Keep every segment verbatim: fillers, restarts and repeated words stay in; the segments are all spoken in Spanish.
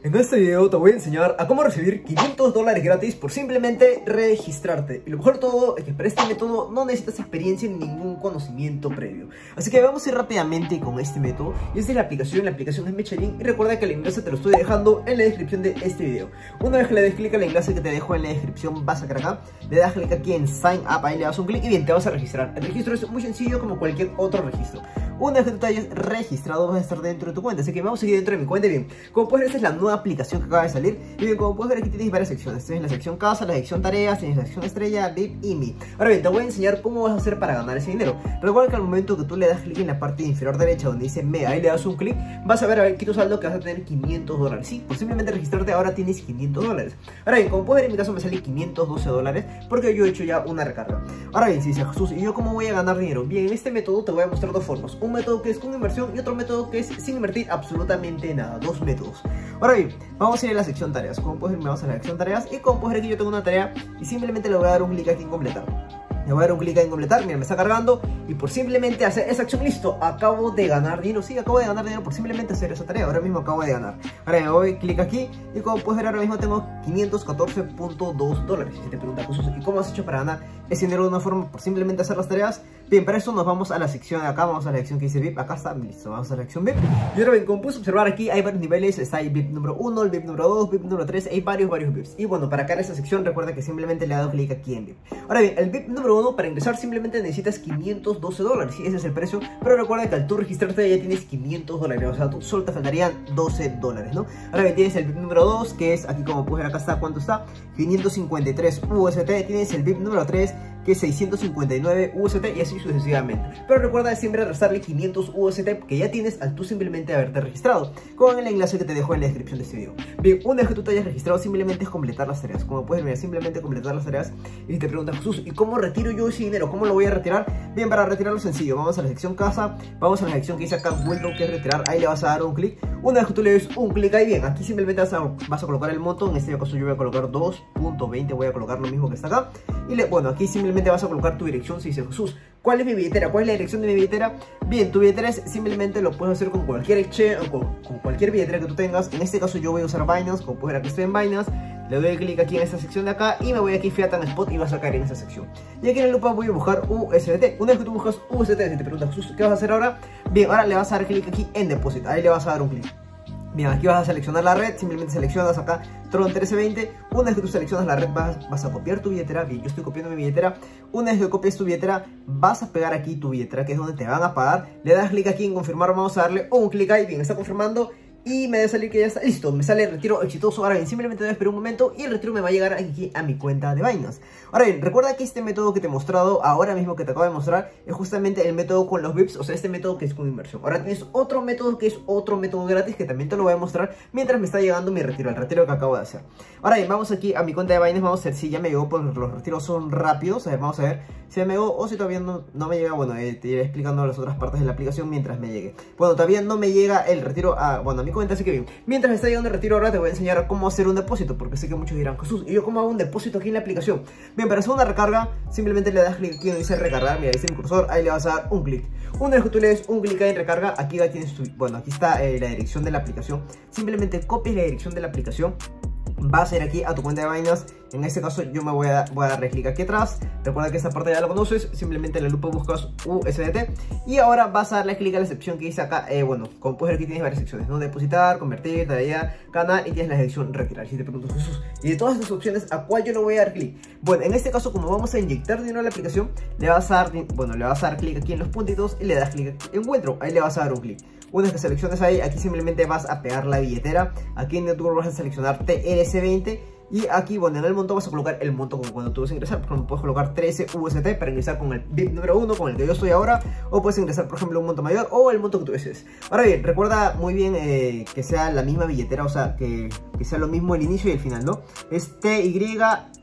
En este video te voy a enseñar a cómo recibir quinientos dólares gratis por simplemente registrarte. Y lo mejor de todo es que para este método no necesitas experiencia ni ningún conocimiento previo. Así que vamos a ir rápidamente con este método. Y esta es la aplicación, la aplicación es Michelin. Y recuerda que el enlace te lo estoy dejando en la descripción de este video. Una vez que le des clic al enlace que te dejo en la descripción, vas a sacar acá, le das clic aquí en Sign Up, ahí le das un clic y bien, te vas a registrar. El registro es muy sencillo como cualquier otro registro. Una vez que tú te hayas registrado, vas a estar dentro de tu cuenta. Así que vamos a seguir dentro de mi cuenta. Bien, como puedes ver, esta es la nueva aplicación que acaba de salir. Y bien, como puedes ver, aquí tienes varias secciones. Tienes la sección casa, la sección tareas, tienes la sección estrella, V I P y Mi. Ahora bien, te voy a enseñar cómo vas a hacer para ganar ese dinero. Recuerda que al momento que tú le das clic en la parte inferior derecha donde dice Me, ahí le das un clic, vas a ver aquí tu saldo, que vas a tener quinientos dólares. Sí, por simplemente registrarte ahora tienes quinientos dólares. Ahora bien, como puedes ver, en mi caso me sale quinientos doce dólares porque yo he hecho ya una recarga. Ahora bien, si dice Jesús, ¿y yo cómo voy a ganar dinero? Bien, en este método te voy a mostrar dos formas. Un método que es con inversión y otro método que es sin invertir absolutamente nada. Dos métodos. Ahora bien, vamos a ir a la sección tareas. Como puedes ver, me vamos a la sección tareas. Y como puedes ver, aquí yo tengo una tarea y simplemente le voy a dar un clic aquí en completar. Le voy a dar un clic en completar, mira, me está cargando. Y por simplemente hacer esa acción, listo, acabo de ganar dinero. Sí, acabo de ganar dinero por simplemente hacer esa tarea. Ahora mismo acabo de ganar. Ahora me voy, clic aquí. Y como puedes ver, ahora mismo tengo quinientos catorce punto dos dólares. Si te preguntas, Jesús, ¿y cómo has hecho para ganar ese dinero de una forma por simplemente hacer las tareas? Bien, para eso nos vamos a la sección de acá. Vamos a la sección que dice V I P. Acá está, listo, vamos a la sección V I P. Y ahora bien, como puedes observar aquí, hay varios niveles. Está el V I P número uno, el V I P número dos, V I P número tres. Hay varios, varios V I Ps. Y bueno, para acá en esta sección, recuerda que simplemente le he dado clic aquí en V I P. Ahora bien, el V I P número uno, para ingresar simplemente necesitas quinientos doce dólares. Sí, ese es el precio. Pero recuerda que al tú registrarte ya tienes quinientos dólares. O sea, tú solo te faltarían doce dólares, ¿no? Ahora bien, tienes el V I P número dos, que es aquí, como puedes ver, acá está, ¿cuánto está? quinientos cincuenta y tres U S D T. Tienes el V I P número tres, que es seiscientos cincuenta y nueve U S D T, y así sucesivamente. Pero recuerda siempre restarle quinientos U S D T que ya tienes al tú simplemente haberte registrado, con el enlace que te dejo en la descripción de este video. Bien, una vez que tú te hayas registrado, simplemente es completar las tareas. Como puedes ver, simplemente completar las tareas. Y te preguntas, Jesús, ¿y cómo retiro yo ese dinero? ¿Cómo lo voy a retirar? Bien, para retirarlo sencillo, vamos a la sección casa, vamos a la sección que dice acá Window, que es retirar. Ahí le vas a dar un clic. Una vez que tú le des un clic ahí, bien, aquí simplemente vas a, vas a colocar el monto. En este caso yo voy a colocar dos punto veinte, voy a colocar lo mismo que está acá. Y le, bueno, aquí simplemente vas a colocar tu dirección. Si dice Jesús, ¿cuál es mi billetera? ¿Cuál es la dirección de mi billetera? Bien, tu billetera es, simplemente lo puedes hacer con cualquier exchange o con, con cualquier billetera que tú tengas. En este caso yo voy a usar Binance. Como puedes ver, aquí estoy en Binance. Le doy clic aquí en esta sección de acá y me voy aquí Fiat and Spot y vas a caer en esta sección. Y aquí en la lupa voy a buscar U S D T. Una vez que tú buscas U S D T, si te preguntas, Jesús, ¿qué vas a hacer ahora? Bien, ahora le vas a dar clic aquí en Deposit. Ahí le vas a dar un clic. Bien, aquí vas a seleccionar la red, simplemente seleccionas acá Tron trece veinte. Una vez que tú seleccionas la red, vas, vas a copiar tu billetera. Bien, yo estoy copiando mi billetera. Una vez que copies tu billetera, vas a pegar aquí tu billetera, que es donde te van a pagar. Le das clic aquí en confirmar, vamos a darle un clic ahí. Bien, está confirmando. Y me debe salir que ya está listo, me sale el retiro exitoso. Ahora bien, simplemente debo esperar un momento y el retiro me va a llegar aquí a mi cuenta de Binance. Ahora bien, recuerda que este método que te he mostrado ahora mismo, que te acabo de mostrar, es justamente el método con los V I Ps, o sea, este método que es con inversión. Ahora tienes otro método que es otro método gratis, que también te lo voy a mostrar mientras me está llegando mi retiro, el retiro que acabo de hacer. Ahora bien, vamos aquí a mi cuenta de Binance, vamos a ver si ya me llegó, porque los retiros son rápidos. A ver, vamos a ver si ya me llegó o si todavía no, no me llega. Bueno, eh, te iré explicando las otras partes de la aplicación mientras me llegue. Bueno, todavía no me llega el retiro a, bueno, a mi cuenta, así que bien. Mientras me está llegando el retiro, ahora te voy a enseñar cómo hacer un depósito, porque sé que muchos dirán, Jesús, ¿y yo cómo hago un depósito aquí en la aplicación? Bien, para hacer una recarga, simplemente le das clic aquí donde dice recargar. Mira, ahí está mi cursor, ahí le vas a dar un clic. Una vez que tú le des un clic ahí en recarga, aquí ya tienes tu, bueno, aquí está eh, la dirección de la aplicación. Simplemente copias la dirección de la aplicación, vas a ir aquí a tu cuenta de Binance. En este caso yo me voy a, voy a darle clic aquí atrás. Recuerda que esta parte ya la conoces. Simplemente en la lupa buscas U S D T. Y ahora vas a darle clic a la sección que dice acá, eh, bueno, como puedes ver, aquí tienes varias secciones, ¿no? Depositar, convertir, tarea, ganar, y tienes la sección retirar. Si te preguntas, Jesús, y de todas estas opciones, ¿a cuál yo le voy a dar clic? Bueno, en este caso, como vamos a inyectar dinero a la aplicación, le vas a dar, bueno, le vas a dar clic aquí en los puntitos y le das clic aquí en Encuentro. Ahí le vas a dar un clic. Una vez que selecciones ahí, aquí simplemente vas a pegar la billetera. Aquí en Network vas a seleccionar T R C veinte. Y aquí, bueno, en el monto vas a colocar el monto como cuando tú vas a ingresar. Por ejemplo, puedes colocar trece U S D T para ingresar con el V I P número uno, con el que yo estoy ahora. O puedes ingresar, por ejemplo, un monto mayor o el monto que tú desees. Ahora bien, recuerda muy bien eh, que sea la misma billetera, o sea, que, que sea lo mismo el inicio y el final, ¿no? Es T Y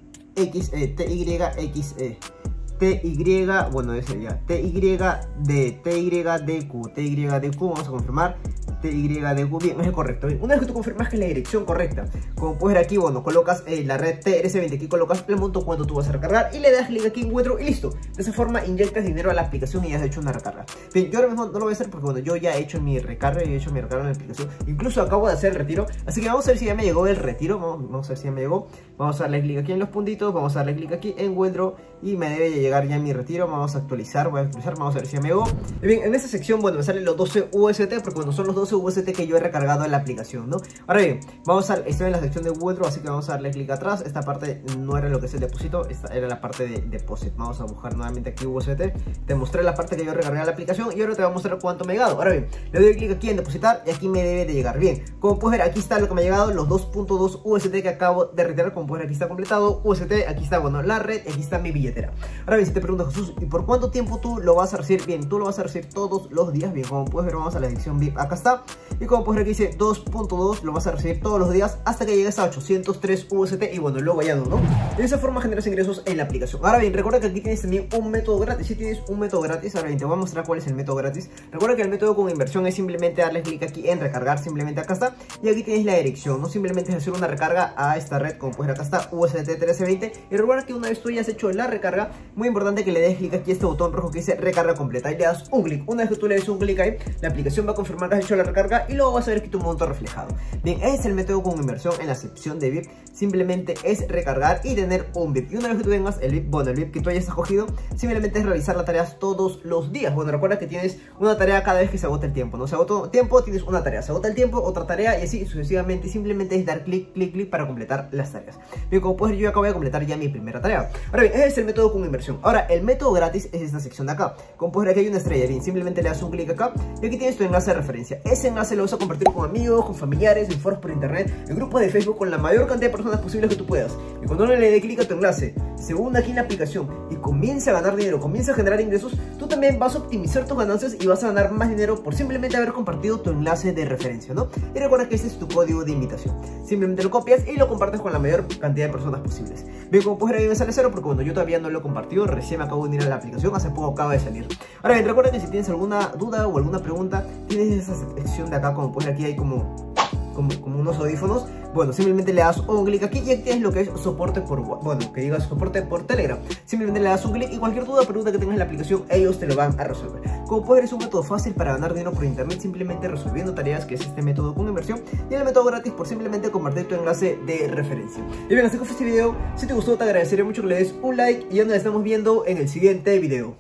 X E, T Y X E. T Y, bueno, ese ya, T Y D, T Y D Q, T Y D Q, vamos a confirmar, T Y D Q. Bien, es correcto. Bien, una vez que tú confirmas que es la dirección correcta, como puedes ver aquí, bueno, colocas eh, la red T R S veinte, aquí colocas el monto cuando tú vas a recargar y le das clic aquí en Withdraw y listo. De esa forma inyectas dinero a la aplicación y ya has hecho una recarga. Bien, yo ahora mismo no lo voy a hacer porque bueno, yo ya he hecho mi recarga y he hecho mi recarga en la aplicación. Incluso acabo de hacer el retiro, así que vamos a ver si ya me llegó el retiro. Vamos, vamos a ver si ya me llegó. Vamos a darle clic aquí en los puntitos, vamos a darle clic aquí en Withdraw y me debe de llegar ya mi retiro. Vamos a actualizar, voy a actualizar, vamos a ver si ya me llegó. Y bien, en esta sección, bueno, me salen los doce U S T porque bueno, son los doce U S T que yo he recargado en la aplicación, ¿no? Ahora bien, vamos a, estoy en la sección de Withdraw, así que vamos a darle clic atrás. Esta parte no era lo que es el depósito, esta era la parte de deposit. Vamos a buscar nuevamente aquí U S T. Te mostré la parte que yo recargué en la aplicación y ahora te voy a mostrar cuánto me ha llegado. Ahora bien, le doy clic aquí en depositar y aquí me debe de llegar. Bien, como puedes ver, aquí está lo que me ha llegado, los dos punto dos U S T que acabo de retirar. Como puedes ver, aquí está completado, U S T, aquí está, bueno, la red, aquí está mi billetera. Ahora bien, si te pregunto, Jesús, ¿y por cuánto tiempo tú lo vas a recibir? Bien, tú lo vas a recibir todos los días. Bien, como puedes ver, vamos a la dirección V I P, acá está. Y como puedes ver, aquí dice dos punto dos, lo vas a recibir todos los días hasta que llegues a ochocientos tres U S T y bueno, luego ya no, ¿no? De esa forma generas ingresos en la aplicación. Ahora bien, recuerda que aquí tienes también un método gratis. Si tienes un método gratis, ahora bien, te voy a mostrar cuál es el método gratis. Recuerda que el método con inversión es simplemente darle clic aquí en recargar, simplemente acá está. Y aquí tienes la dirección, no simplemente es hacer una recarga a esta red, como puedes ver, acá está, U S T trece veinte. Y recuerda que una vez tú ya has hecho la recarga, muy importante que le des clic aquí a este botón rojo que dice recarga completa. Y le das un clic. Una vez que tú le des un clic ahí, la aplicación va a confirmar que has hecho la recarga y luego vas a ver aquí tu monto reflejado. Bien, ese es el método con inversión en la sección de V I P. Simplemente es recargar y tener un V I P. Y una vez que tú tengas el V I P, bueno, el V I P que tú hayas escogido, simplemente es realizar las tareas todos los días. Bueno, recuerda que tienes una tarea cada vez que se agota el tiempo, ¿no? Se agota el tiempo, tienes una tarea, se agota el tiempo, otra tarea y así sucesivamente. Simplemente es dar clic, clic, clic para completar las tareas. Bien, como puedes ver, yo acabo de completar ya mi primera tarea. Ahora bien, ese es el método con inversión. Ahora, el método gratis es esta sección de acá. Como puedes ver, aquí hay una estrella. Bien, simplemente le das un clic acá y aquí tienes tu enlace de referencia. Ese enlace lo vas a compartir con amigos, con familiares, en foros por internet, en grupos de Facebook, con la mayor cantidad de personas posibles que tú puedas. Y cuando uno le dé clic a tu enlace, se une aquí en la aplicación y comienza a ganar dinero, comienza a generar ingresos, tú también vas a optimizar tus ganancias y vas a ganar más dinero por simplemente haber compartido tu enlace de referencia, ¿no? Y recuerda que ese es tu código de invitación. Simplemente lo copias y lo compartes con la mayor cantidad de personas posibles. Bien, como puedes ver, ahí me sale cero porque bueno, yo todavía no lo he compartido, recién me acabo de unir a la aplicación, hace poco acaba de salir. Ahora bien, recuerda que si tienes alguna duda o alguna pregunta, tienes esa sección de acá, como puedes ver, aquí hay como... Como, como unos audífonos, bueno, simplemente le das un clic aquí y aquí tienes lo que es soporte por, bueno, que digas soporte por Telegram. Simplemente le das un clic y cualquier duda o pregunta que tengas en la aplicación, ellos te lo van a resolver. Como puedes ver, es un método fácil para ganar dinero por internet, simplemente resolviendo tareas, que es este método con inversión, y el método gratis por simplemente compartir tu enlace de referencia. Y bien, así que fue este video. Si te gustó, te agradecería mucho que le des un like y ya nos estamos viendo en el siguiente video.